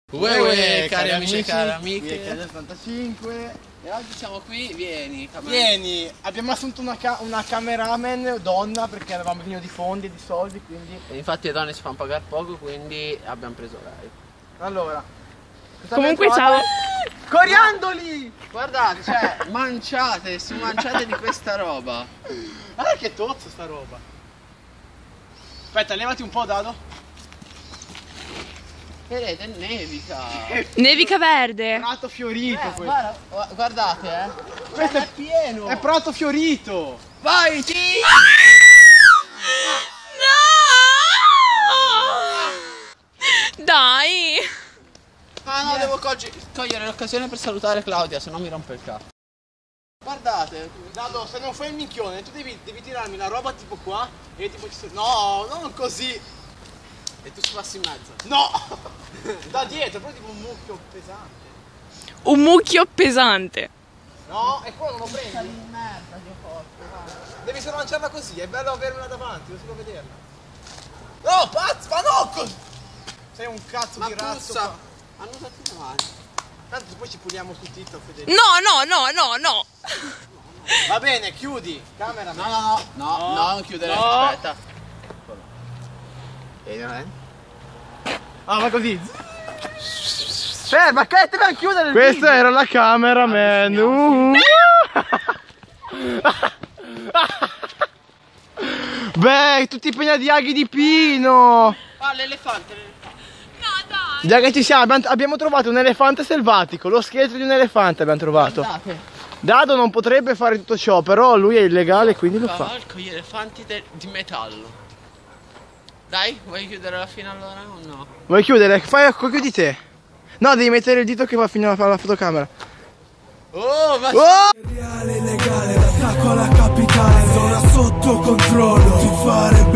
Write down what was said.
Cari amici e cari amiche, del 85. e oggi siamo qui, vieni, Abbiamo assunto una cameraman donna perché avevamo bisogno di fondi e di soldi, quindi. E infatti le donne si fanno pagare poco, quindi abbiamo preso lei. Allora, comunque ciao. Coriandoli! Guardate, cioè, manciate di questa roba. Guarda che tozzo sta roba. Aspetta, levati un po', Dado. Vedete, nevica. Nevica verde. Prato fiorito questo. Guardate, Questo è pieno. È prato fiorito. Vai, sì! No! Dai! Ah no, devo cogliere l'occasione per salutare Claudia, se no mi rompe il cazzo. Guardate, Dado, se non fai il minchione, tu devi tirarmi la roba tipo qua e tipo no, non così. e tu ci passi in mezzo. No! Da dietro, però tipo un mucchio pesante. Un mucchio pesante. No, e qua non lo prendi. Di merda che ho fatto. Devi solo lanciarla così, è bello averla davanti, non si può vederla. No, pazzo, ma no! Sei un cazzo di razzo. Ma annusati le mani. Tanto poi ci puliamo su TikTok, Federico. No. Va bene, chiudi, camera. No, non chiudere, No. aspetta. Ah, va così. Ferma, che te vai a chiudere il Questa video. Era la cameraman. Beh, tutti pieni di aghi di pino. Ah, l'elefante. Già che ci siamo, abbiamo trovato un elefante selvatico, lo scheletro di un elefante abbiamo trovato. Guardate. Dado non potrebbe fare tutto ciò, però lui è illegale, quindi lo fa. Cavalco gli elefanti di metallo. Dai, vuoi chiudere la fine allora o no? Vuoi chiudere? Chiudi te. No, devi mettere il dito che va fino alla fotocamera. Oh, ma Reale, legale, l'attacco alla capitale, zona sotto controllo, ti fare